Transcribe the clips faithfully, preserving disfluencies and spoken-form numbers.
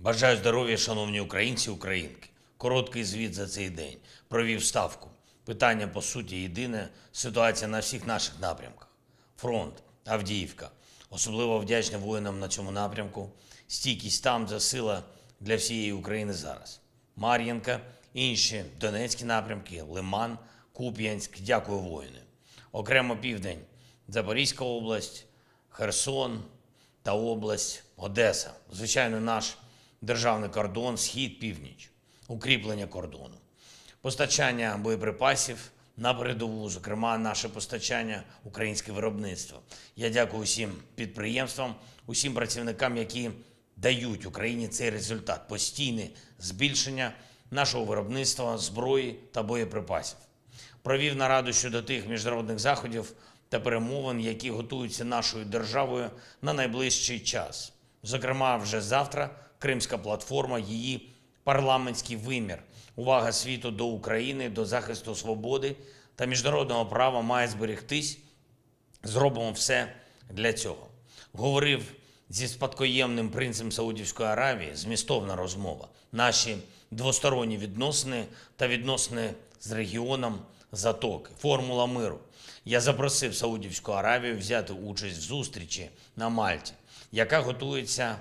Бажаю здоров'я, шановні українці, українки. Короткий звіт за цей день. Провів ставку. Питання, по суті, єдине. Ситуація на всіх наших напрямках. Фронт, Авдіївка. Особливо вдячний воїнам на цьому напрямку. Стійкість там – це сила для всієї України зараз. Мар'їнка, інші Донецькі напрямки, Лиман, Куп'янськ. Дякую, воїни. Окремо південь. Запорізька область, Херсон та область Одеса. Звичайно, наш державний кордон, схід, північ, укріплення кордону, постачання боєприпасів на передову, зокрема, наше постачання українське виробництво. Я дякую усім підприємствам, усім працівникам, які дають Україні цей результат – постійне збільшення нашого виробництва, зброї та боєприпасів. Провів нараду щодо тих міжнародних заходів та перемовин, які готуються нашою державою на найближчий час. Зокрема, вже завтра Кримська платформа, її парламентський вимір. Увага світу до України, до захисту свободи та міжнародного права має зберегтись. Зробимо все для цього. Говорив зі спадкоємним принцем Саудівської Аравії, змістовна розмова. Наші двосторонні відносини та відносини з регіоном Затоки. Формула миру. Я запросив Саудівську Аравію взяти участь в зустрічі на Мальті, яка готується,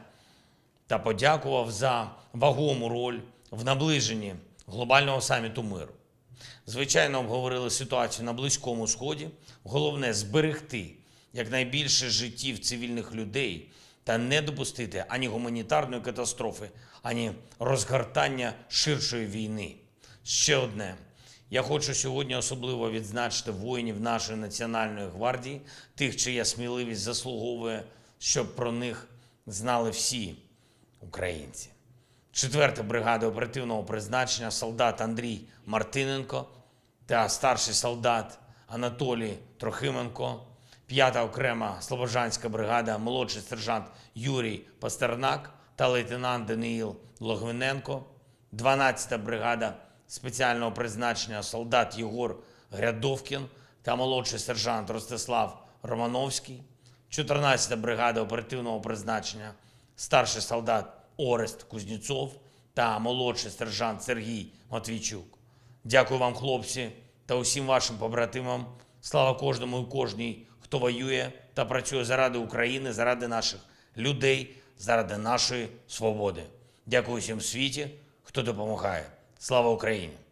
та подякував за вагому роль в наближенні глобального саміту миру. Звичайно, обговорили ситуацію на Близькому Сході. Головне – зберегти якнайбільше життів цивільних людей та не допустити ані гуманітарної катастрофи, ані розгортання ширшої війни. Ще одне. Я хочу сьогодні особливо відзначити воїнів нашої Національної гвардії, тих, чия сміливість заслуговує, щоб про них знали всі українці. Четверта бригада оперативного призначення солдат Андрій Мартиненко та старший солдат Анатолій Трохименко. П'ята окрема Слобожанська бригада молодший сержант Юрій Пастернак та лейтенант Даниїл Логвиненко. Дванадцята бригада спеціального призначення солдат Єгор Грядовкін та молодший сержант Ростислав Романовський. чотирнадцята бригада оперативного призначення старший солдат Орест Кузнєцов та молодший сержант Сергій Матвійчук. Дякую вам, хлопці, та усім вашим побратимам. Слава кожному і кожній, хто воює та працює заради України, заради наших людей, заради нашої свободи. Дякую всім в світі, хто допомагає. Слава Україні!